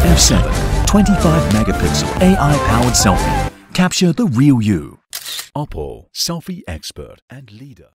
F7 25 megapixel AI-powered selfie. Capture the real you. Oppo, selfie expert and leader.